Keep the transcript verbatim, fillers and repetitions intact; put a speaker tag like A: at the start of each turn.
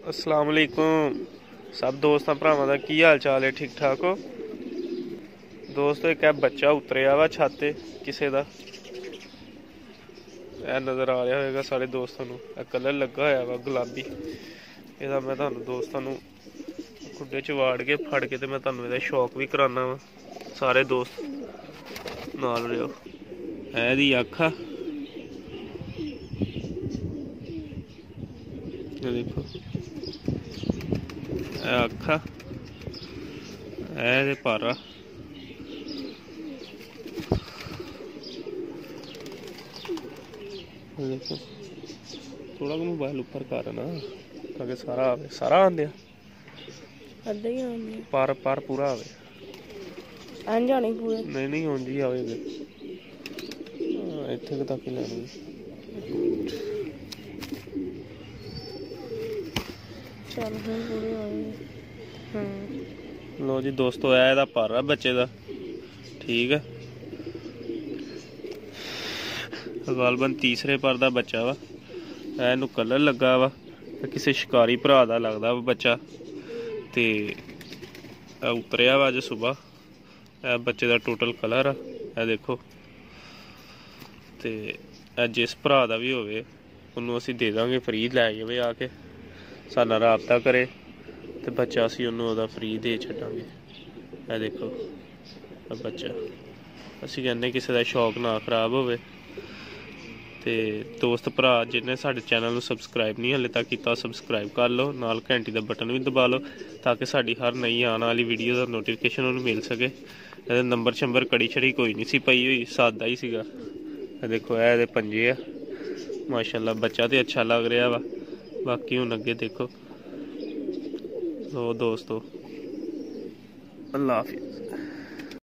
A: अस्सलाम वालेकुम सब दोस्तां भरावां दा की हाल चाल है? ठीक ठाक हो दोस्तों? एक बच्चा उतरिया वा छत ते किसे दा, ए नज़र आ रहा होगा सारे दोस्तों नूं। कलर लगा होया वा गुलाबी। एदा मैं तुहानूं दोस्तां नूं खुड्डे च वाड़ के फड़ के ते मैं तुहानूं एदा शौक भी कराना वा। सारे दोस्त नाल रहो। एदी अक्ख आ, देखो अक्ख आ, एदे पर आ। देखो थोड़ा को मोबाइल ऊपर कर ना ताकि सारा आवे। सारा आंदे
B: अद्धा ही आंदे
A: पर पर पूरा आवे।
B: एंज आने पूरे
A: नहीं नहीं उंज ही आवेगा। इत्थे तक ही लैनी।
B: चल हुण पूरे आए। हम्म
A: लो जी दोस्तों, ए दा पर आ बच्चे दा। ठीक है, गालबन तीसरे पर दा बच्चा वा। एनू कलर लगा वा, किसी शिकारी भरा दा लगदा वा बच्चा। ते उतरिया वा अज सुबह। ए बच्चे दा टोटल कलर आ, ए देखो। ते जिस भरा दा भी होवे उन्नू असीं दे दांगे फ्री। लै जावे आके साडे नाल राबता करे ते बच्चा असीं उन्नू ओहदा फ्री दे छड्डांगे। ए देखो बच्चा। असीं कहने किसी दा शौक ना खराब होवे। ते दोस्त भरा जिन्हें साढ़े चैनल नूं सबसक्राइब नहीं हले तक कीता, सबसक्राइब कर लो, नाल घंटी दा बटन भी दबा लो ताकि साडी हर नई आने वाली वीडियो दा नोटिफिकेशन उन्हें मिल सके। एहदे नंबर शंबर कड़ी छड़ी कोई नहीं सी पई हुई, सादा ही सीगा। देखो ए पंजे आ माशाल्लाह। बच्चा तो अच्छा लग रहा वा, बाकी हुण अगे देखो। तो दोस्तों अल्लाह हाफिज़।